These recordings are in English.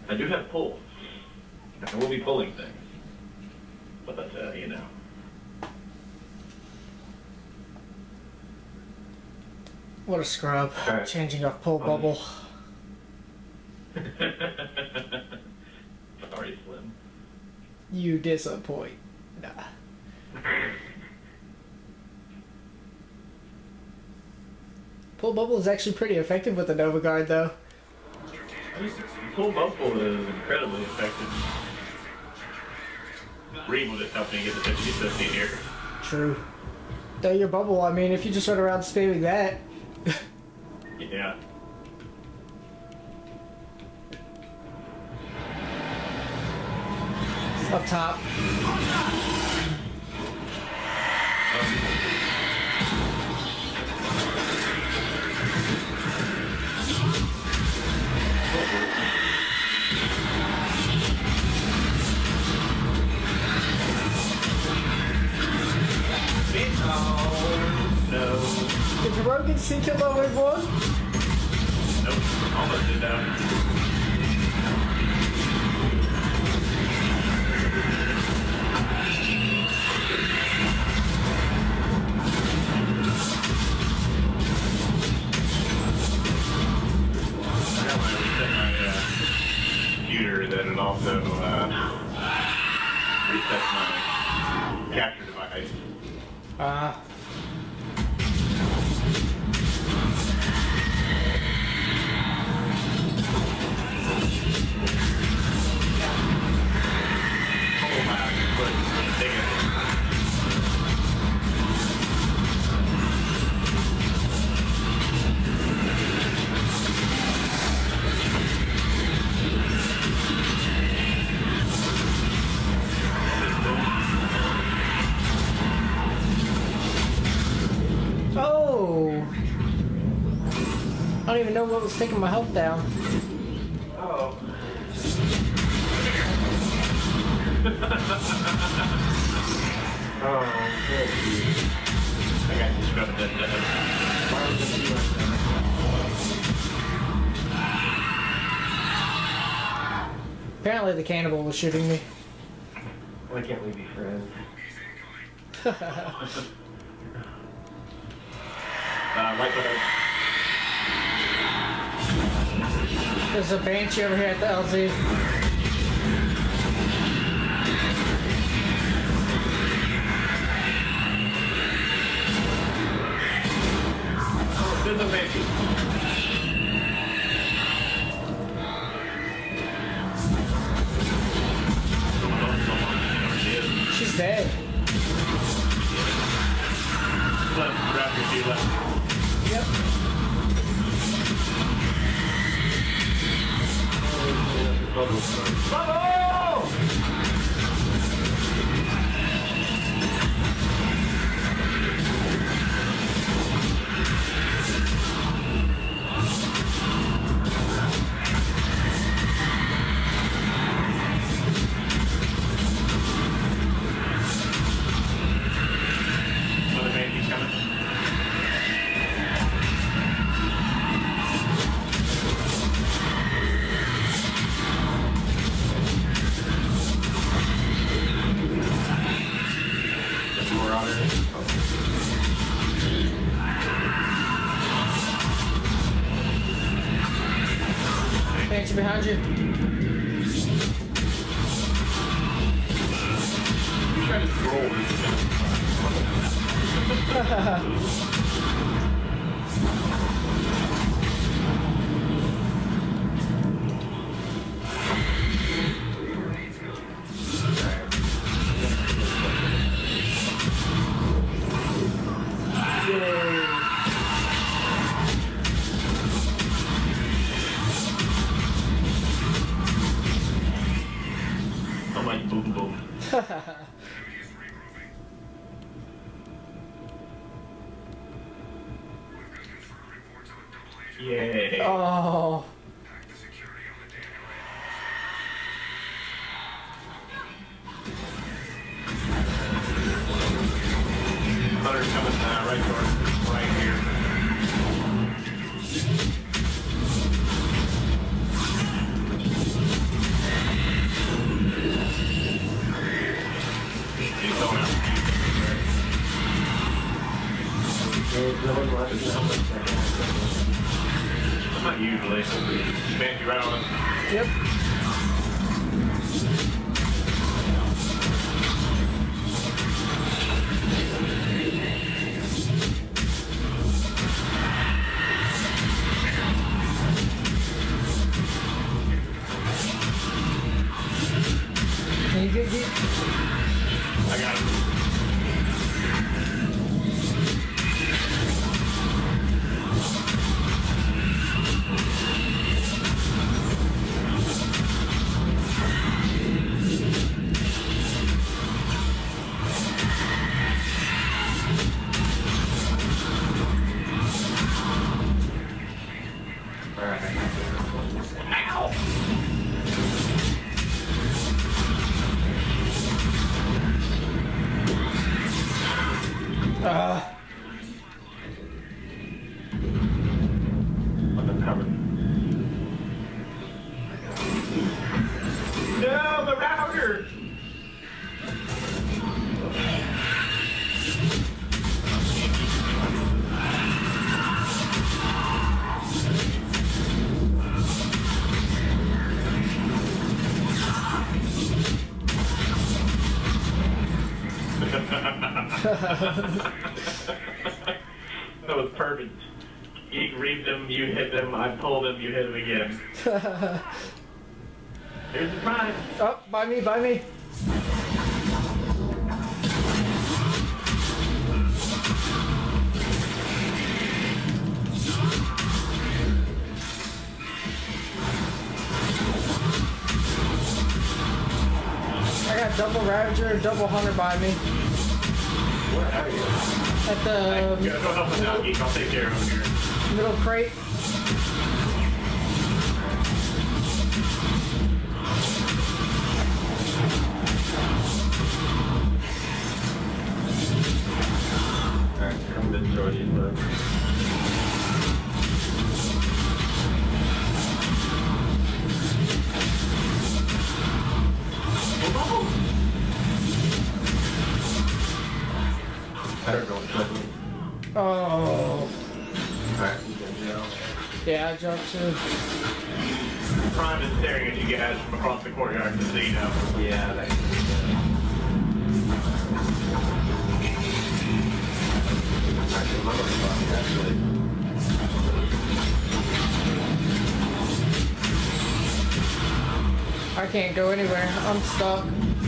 I do have pull. I will be pulling things. But, you know. What a scrub. Okay. Changing off pull bubble. Sorry, Slim. You disappoint. Nah. Pull bubble is actually pretty effective with the Nova Guard, though. Pull bubble is incredibly effective. Reed will just help me get the 50-50 here. True. Though your bubble, I mean, if you just run around spamming that. Yeah. Up top. No. Did the Rogan see kill over one? Nope. Almost did that. I got when I reset my computer that it also resets my capture device. Oh! I don't even know what was taking my health down. Oh. Oh, good. I got you scrubbed that down. Apparently the cannibal was shooting me. Why can't we be friends? Right button. There's a banshee over here at the LZ. There's a baby. She's dead. Left, grab your feet left. Yep. Bubble! Another baby coming. More on it. Banshee behind you. You try to scroll. I'm like boom boom. Yay. Oh. Hunter's coming right door, right here. Not usually. Fancy right on it. Yep. Can you get? I got it. I'm covered. No, the router! That was perfect. You reaped him, you hit him, I pulled him, you hit him again. Here's the prize. Oh, by me, by me. I got double Ravager, double Hunter by me. Where are you? At the You gotta go help the dog geek, I'll take care of him here. middle crate. Alright, come to Georgie's book. Better go with me. Oh. Alright, you can go. Yeah, I jumped too. Prime is staring at you guys from across the courtyard, just so you know. Yeah, that's actually. I can't go anywhere. I'm stuck.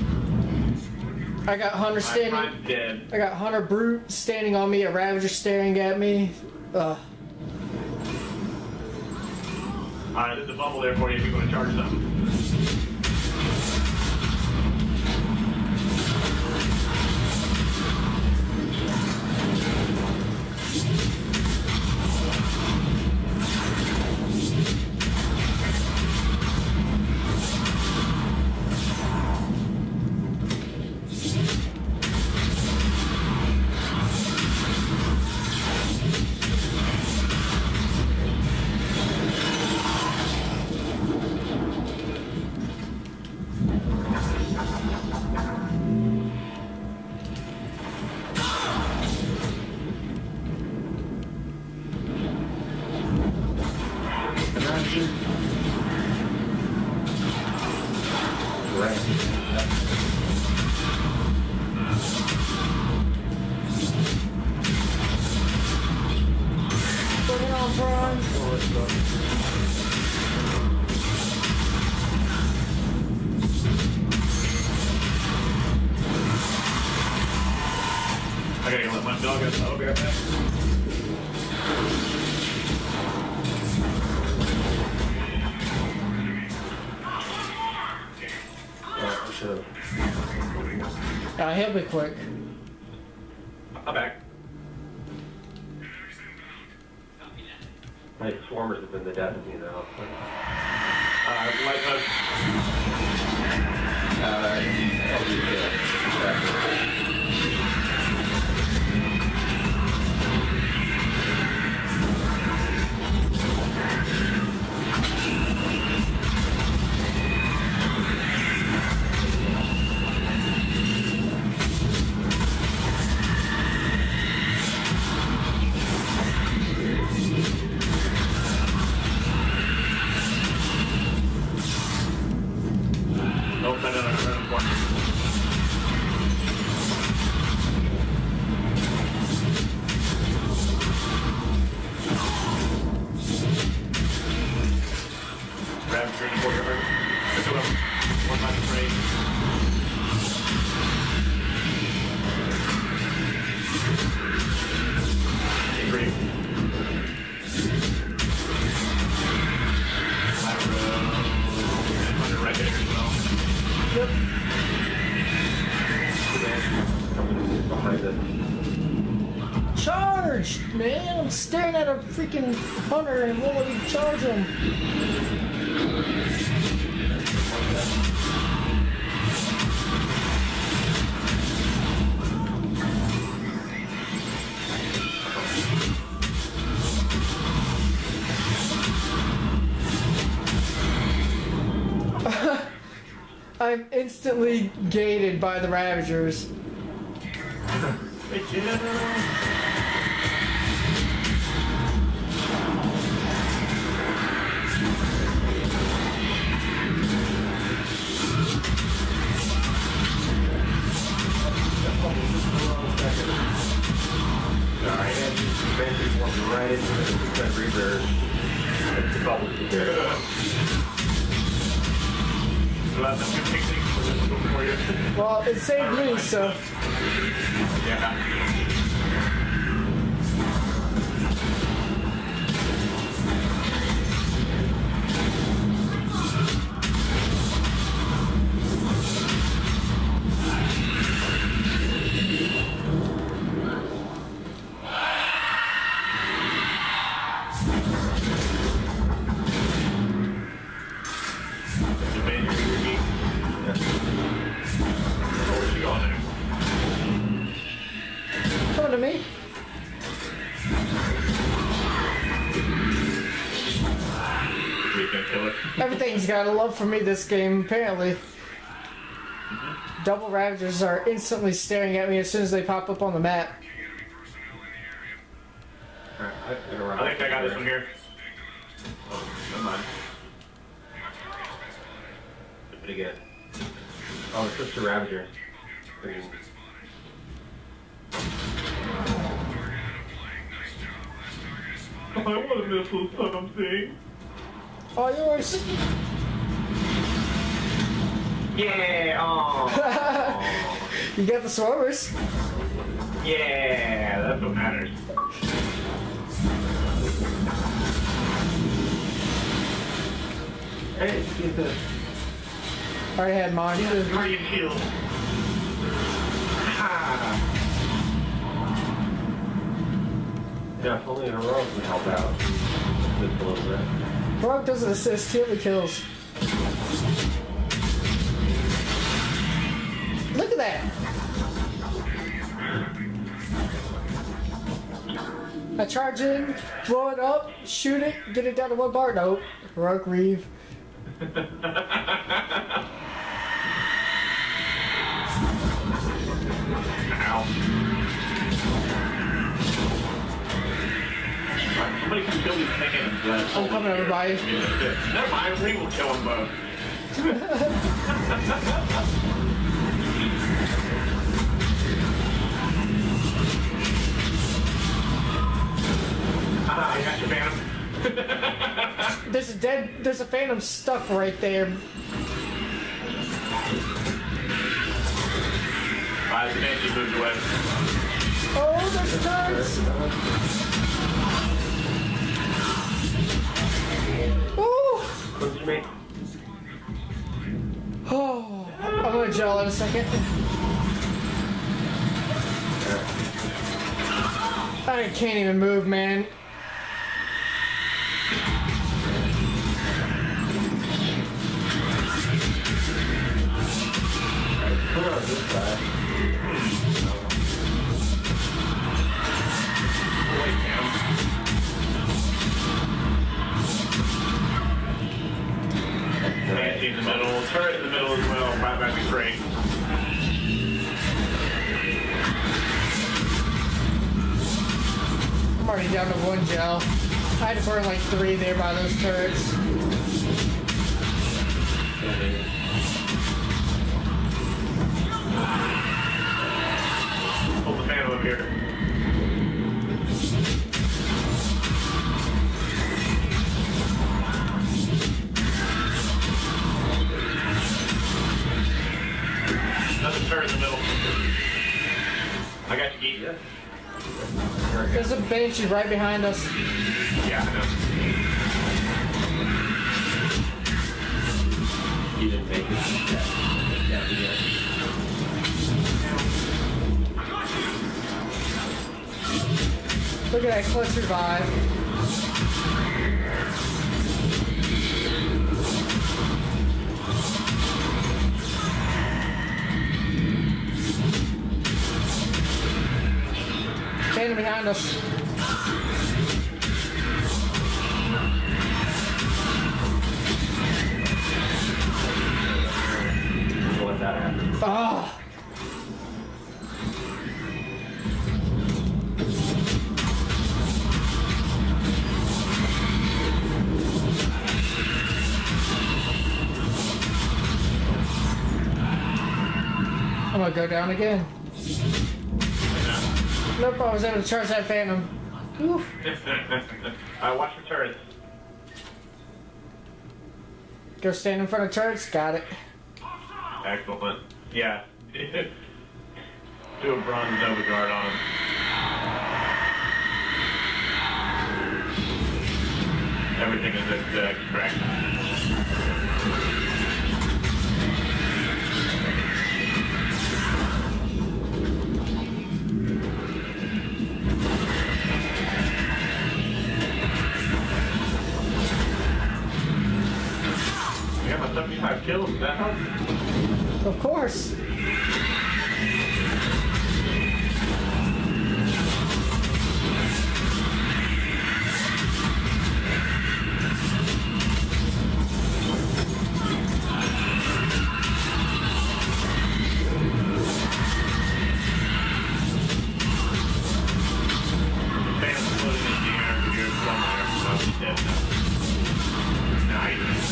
I got Hunter standing. Prime's dead. I got Hunter Brute standing on me. A Ravager staring at me. Alright, there's a bubble there for you if you want to charge something. Bring it on, Prime. I gotta go let my dog out. I'll be right back. Sure. He'll be quick. I'm back. My swarmers have been the death of me though. Light touch. That'll be good. Charge! Man, I'm staring at a freaking hunter and won't let me charge him. I'm instantly gated by the Ravagers. Hey, Jenna. Alright, basically walking right into the reverse. It's the bubble here. Glad that you picked things for you. Well, it saved me, so. Yeah. Come to me. Everything's got a love for me this game, apparently. Double Ravagers are instantly staring at me as soon as they pop up on the map. I think I got this one here. Oh, never mind. Pretty good. Oh, it's just a Ravager. I want to missile something. All yours. Yeah, oh. You got the swarmers. Yeah, that's what matters. Hey, get this. Already had mine. Guardian shield. Ah. Yeah, if only a heroic would help out. Just a little bit. Heroic doesn't assist, he only kills. Look at that! I charge in, blow it up, shoot it, get it down to 1 bar. Nope. Heroic Reeve. Ow. Somebody can kill these things. I'm coming, everybody. Never mind, we will kill them both. I got your Phantom. There's a Phantom stuck right there. The Banshee moved away. Oh, there's turrets! Ooh! What'd you make? Oh, I'm gonna gel in a second. I can't even move, man. Put it on this side. Banshee in the middle, turret in the middle as well. Right back to great. I'm already down to 1 gel. I had to burn like 3 there by those turrets. Hold the Phantom up here. Another turret in the middle. I got you, Geek. There's a Banshee right behind us. Yeah, I know. You didn't make it. Yeah. Look at that clutch revive. Phantom behind us. Let that happen. Oh. I'm gonna go down again. Nope, I was able to charge that Phantom. Whew. Watch for turrets. Go stand in front of turrets. Got it. Excellent. Yeah. Do a bronze Nova Guard on him. Everything is at correct. I got my 75 kills. Does that help? Of course. Phantom's floating in the air here somewhere. Oh, he's dead now. Nice.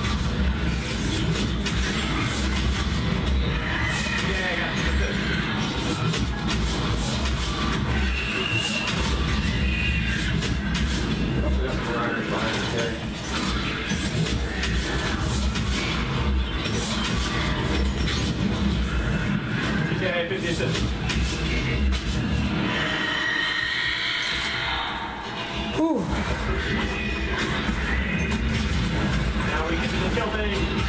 Yeah, I got this. Also got some riders behind us there. Yeah, it's Whew. now we can do the kill thing.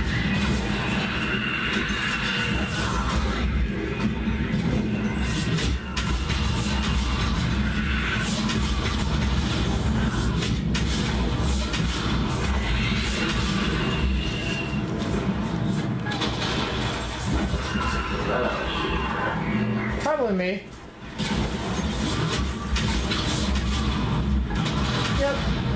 Probably me. Yep.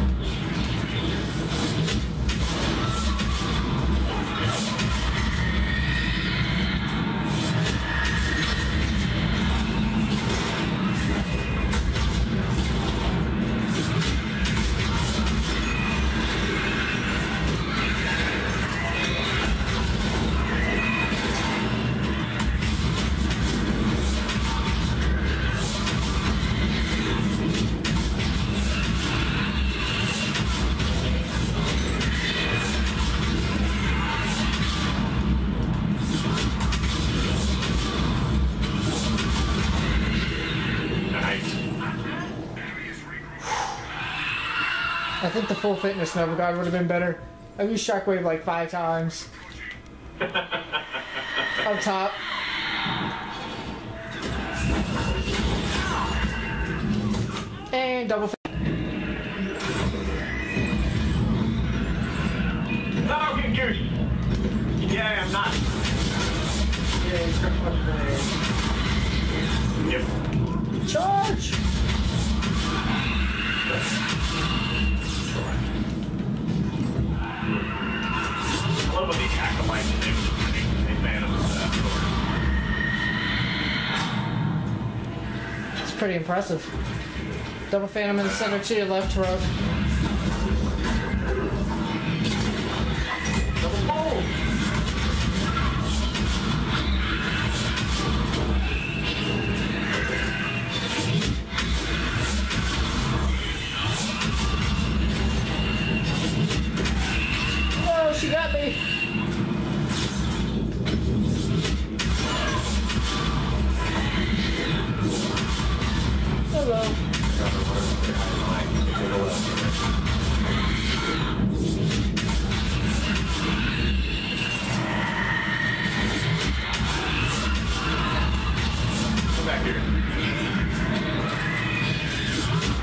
I think the full fitness Nova Guard would have been better. I've used Shockwave like 5 times. Up top. And double No, get goose. Yeah, I'm not. Yeah, he's got much Yep. charge! I love when the acolytes and they Phantom It's pretty impressive. Double Phantom in the center to your left, Rogue. double pole. Oh, she got me! Hello. Come back here.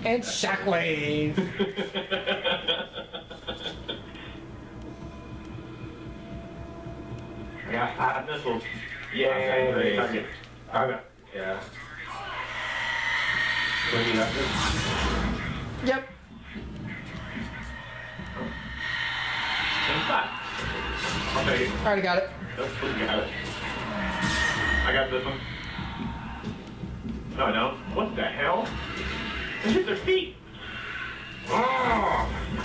And shockwave. I got 5 missiles. Yay! Target. Yeah. When you got this? Yep. Same spot. I'll take it. Already got it. Nope, we got it. I got this one. No, I don't. What the hell? They hit their feet. Oh!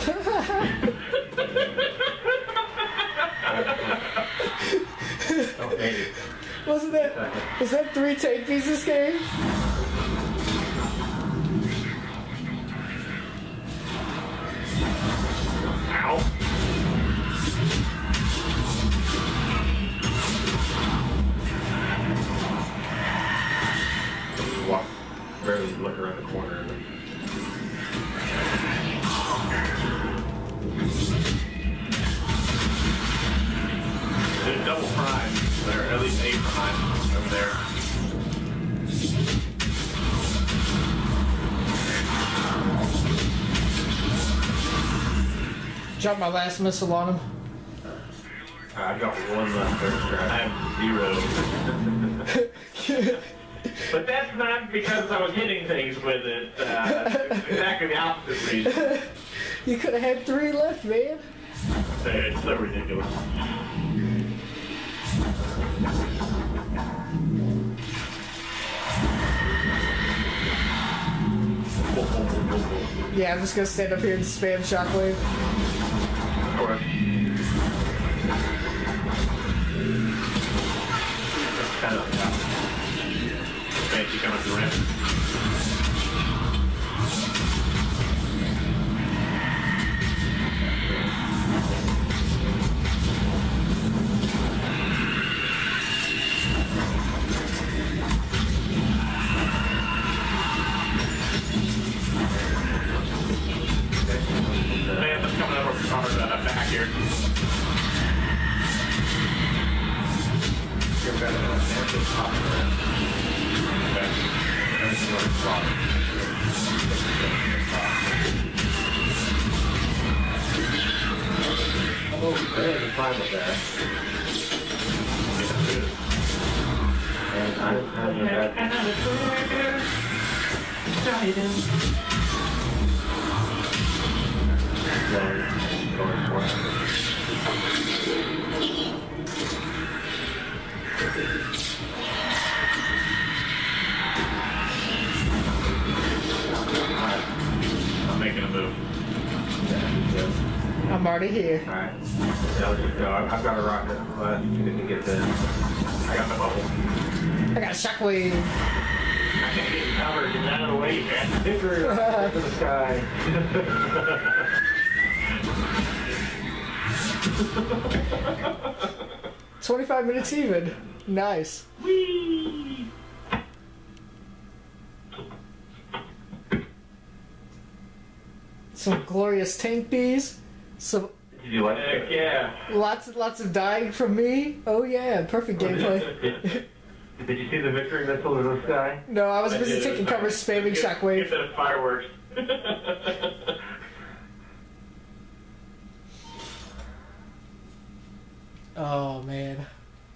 Okay. Was that 3 tank pieces game? Ow. Walk, barely look around the corner. And then... There's double prime. There are at least 8 prime over there. Dropped my last missile on him. I've got one left first I try. have 0. But that's not because I was hitting things with it. It's exactly the opposite reason. You could have had 3 left, man. It's so ridiculous. Yeah, I'm just gonna stand up here and spam shockwave. Of course. That's kind of fancy coming to the rim. Man, that's coming over from our back here. You're better than that. Just pop around. Okay. Everything on the spot. Oh, there's a climb up there. And I'm in that. Going for it. I'm making a move. I'm already here. Alright. I'll just go. I've got a rocket left. You can get this. I got the bubble. I got shockwave. I can't get covered. Get out of the way, man. Victory rocket to the sky. 25 minutes even. Nice. Whee! Some glorious tank bees. Some Did you like Heck it? yeah. lots of dying from me. Oh yeah, perfect gameplay. Did you see the victory missile in the sky? No, I was busy taking cover, spamming Get shockwave. the fireworks. Oh man.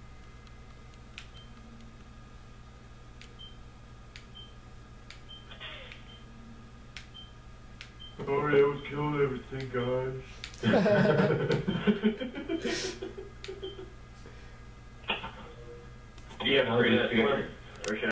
Oh, that was killing everything, guys. Do you have to read that?